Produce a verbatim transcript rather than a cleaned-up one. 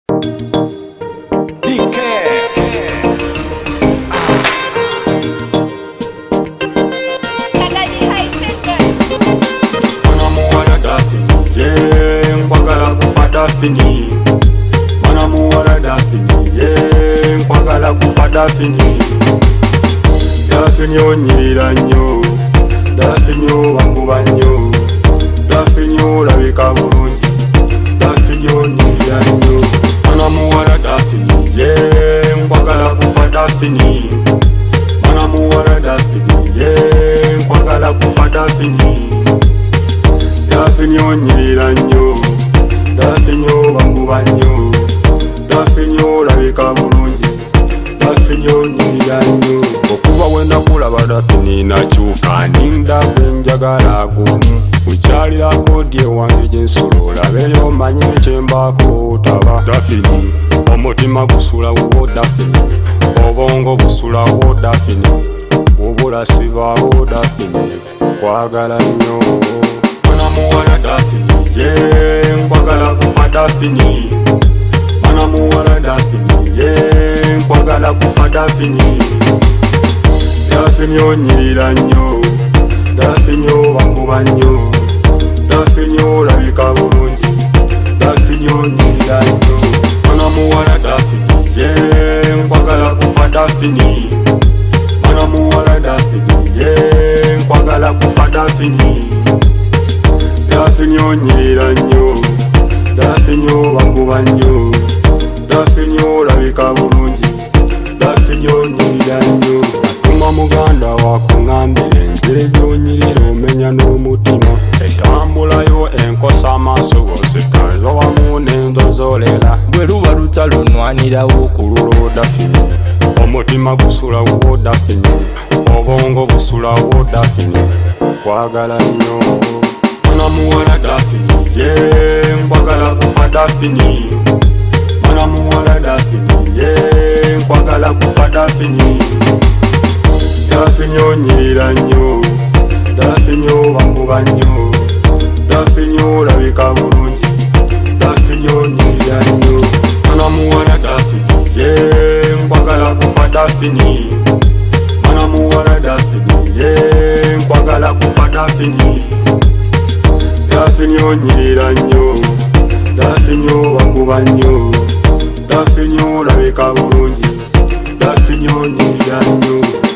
Daphine, Mana muwala Daphine, yeah, nkwagala kufa Daphine. Daphine onyirira nnyo, Daphine obanguba nnyo, Daphine olabika bulungi, Daphine onyirira nnyo. Mana muwala Daphine, yeah, nkwagala kufa Daphine. Mana muwala Daphine, yeah, nkwagala kufa Daphine. Daphine onyirira nnyo, Daphine obanguba nnyo, Daphine olabika bulungi, Daphine onyirira nnyo. Okuva bwe nakulaba Daphine nakyuka ninda gwe njagala gumu. Bukyalirako dye wange gye nsula olabeyo omanye kyembaako otaba. Daphine omutima gusulawo Daphine, obongo busulawo Daphine, bw'obula sibaawo Daphine, nkwagala nnyo. Mana muwala Daphine, yeah, nkwagala kufa Daphine. Mana muwala Daphine, yeah, nkwagala kufa Daphine. Daphine onyirira nnyo, Daphine obanguba nnyo, Daphine olabika bulungi, Daphine onyirira nnyo. Mana muwala Daphine, yeah, nkwagala kufa Daphine. Mana muwala Daphine, yeah, nkwagala kufa Daphine. Daphine onyirira nnyo, Daphine obanguba nnyo, Daphine olabika bulungi, Daphine onyirira nnyo. Natuma muganda wakuŋŋambira engeri gy'onyirira omenya n'omutima. Etambulayo enkosa amaaso goseka nzowamu n'endozolera. Bwe luba lutalo nnwanirawo ku lulwo Daphine, omutima gusulawo Daphine, obongo busulawo Daphine, nkwagala nnyo. Mana muwala Daphine, yeah, nkwagala kufa Daphine. Mana muwala Daphine, yeah, nkwagala kufa Daphine. Daphine onyirira nnyo, Daphine obanguba nnyo, Daphine olabika bulungi, Daphine onyirira nnyo. Mana muwala Daphine, yeah, nkwagala kufa Daphine. Mana muwala Daphine, yeah, nkwagala kufa Daphine. Daphine onyirira nnyo, Daphine obanguba nnyo, Daphine olabika bulungi, Daphine onyirira nnyo.